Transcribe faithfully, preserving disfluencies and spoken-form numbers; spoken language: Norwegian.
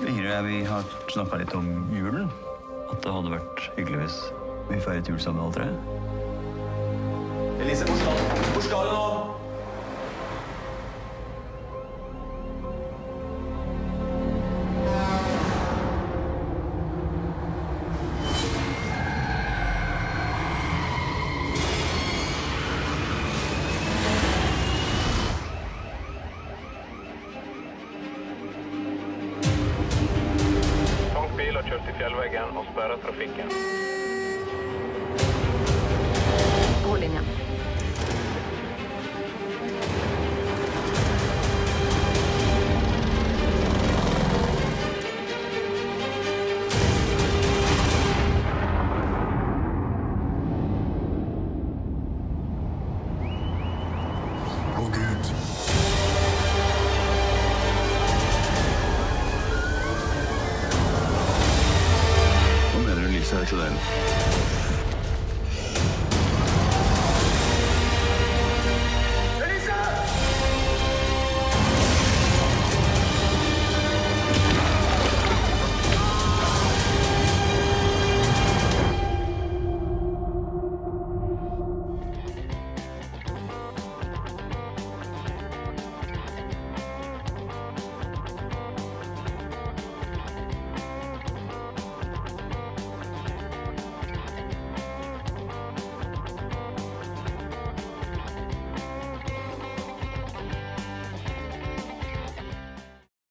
Ingrid og jeg, vi har snakket litt om julen. At det hadde vært hyggelig hvis vi feiret jul sammen alle tre. Elise, hvor skal du? Hvor skal du nå? Kjørt i fjellveggen og sperret trafikken. God linje. Å Gud.